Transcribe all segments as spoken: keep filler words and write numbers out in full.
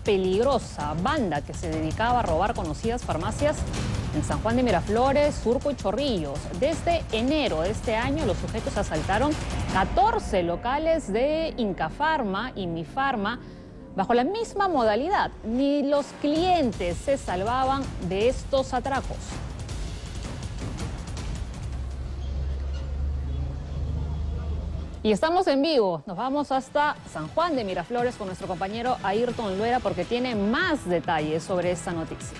peligrosa banda que se dedicaba a robar conocidas farmacias en San Juan de Miraflores, Surco y Chorrillos. Desde enero de este año, los sujetos asaltaron catorce locales de Incafarma y Mifarma bajo la misma modalidad. Ni los clientes se salvaban de estos atracos. Y estamos en vivo, nos vamos hasta San Juan de Miraflores con nuestro compañero Ayrton Luera porque tiene más detalles sobre esta noticia.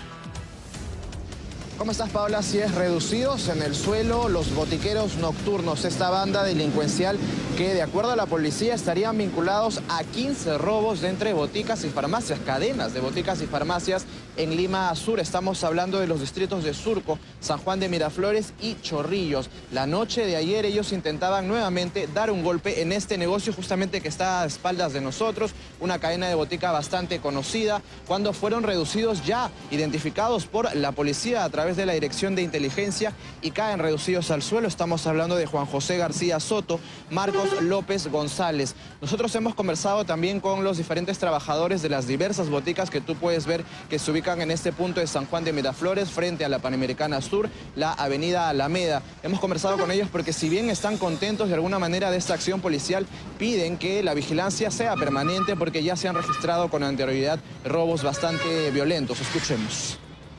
¿Cómo estás, Paola? Así es, reducidos en el suelo los botiqueros nocturnos, esta banda delincuencial que, de acuerdo a la policía, estarían vinculados a quince robos de entre boticas y farmacias, cadenas de boticas y farmacias en Lima Sur. Estamos hablando de los distritos de Surco, San Juan de Miraflores y Chorrillos. La noche de ayer ellos intentaban nuevamente dar un golpe en este negocio justamente que está a espaldas de nosotros, una cadena de botica bastante conocida, cuando fueron reducidos ya, identificados por la policía a través de la Dirección de Inteligencia y caen reducidos al suelo. Estamos hablando de Juan José García Soto, Marcos López González. Nosotros hemos conversado también con los diferentes trabajadores de las diversas boticas que tú puedes ver que se ubican en este punto de San Juan de Miraflores, frente a la Panamericana Sur, la avenida Alameda. Hemos conversado con ellos porque, si bien están contentos de alguna manera de esta acción policial, piden que la vigilancia sea permanente porque ya se han registrado con anterioridad robos bastante violentos. Escuchemos.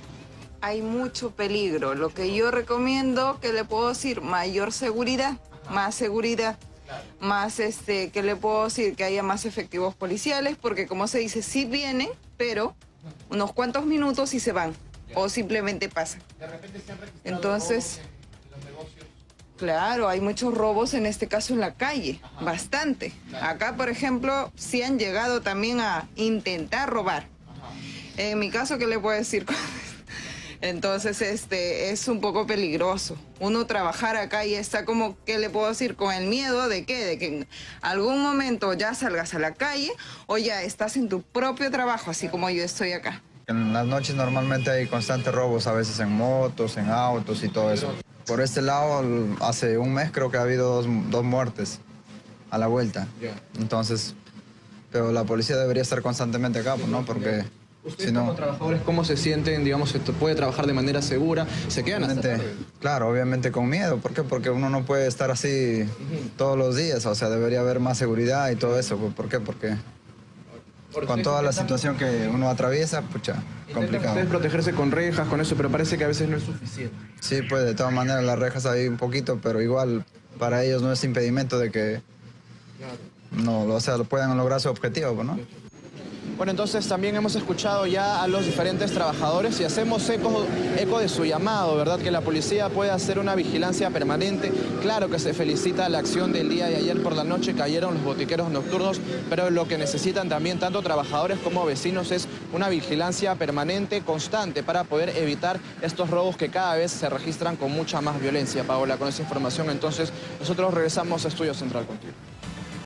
Hay mucho peligro. Lo que yo recomiendo, que le puedo decir, mayor seguridad, más seguridad, más, este, que le puedo decir, que haya más efectivos policiales, porque como se dice, sí vienen, pero unos cuantos minutos y se van, o simplemente pasan. De repente se han registrado Entonces, robos en los negocios. Claro, hay muchos robos en este caso en la calle, Ajá. bastante. Claro. Acá, por ejemplo, sí han llegado también a intentar robar. Ajá. En mi caso, ¿qué le puedo decir? Entonces, este, es un poco peligroso. Uno trabajar acá y está como, ¿qué le puedo decir? Con el miedo de qué, de que en algún momento ya salgas a la calle o ya estás en tu propio trabajo, así como yo estoy acá. En las noches normalmente hay constantes robos, a veces en motos, en autos y todo eso. Por este lado, hace un mes creo que ha habido dos, dos muertes a la vuelta. Entonces, pero la policía debería estar constantemente acá, ¿no? Porque... Ustedes, si no, como trabajadores, ¿cómo se sienten? Digamos, ¿se puede trabajar de manera segura? ¿Se quedan hasta tarde? Claro, obviamente con miedo. ¿Por qué? Porque uno no puede estar así uh-huh. todos los días. O sea, debería haber más seguridad y todo eso. ¿Por qué? Porque Por con toda la situación que uno atraviesa, pucha, complicado. Ustedes protegerse con rejas, con eso, pero parece que a veces no es suficiente. Sí, pues de todas maneras las rejas hay un poquito, pero igual para ellos no es impedimento de que no, o sea, puedan lograr su objetivo, ¿no? Bueno, entonces también hemos escuchado ya a los diferentes trabajadores y hacemos eco, eco de su llamado, ¿verdad? Que la policía pueda hacer una vigilancia permanente. Claro que se felicita la acción del día de ayer por la noche, cayeron los botiqueros nocturnos, pero lo que necesitan también tanto trabajadores como vecinos es una vigilancia permanente, constante, para poder evitar estos robos que cada vez se registran con mucha más violencia. Paola, con esa información entonces nosotros regresamos a Estudio Central contigo.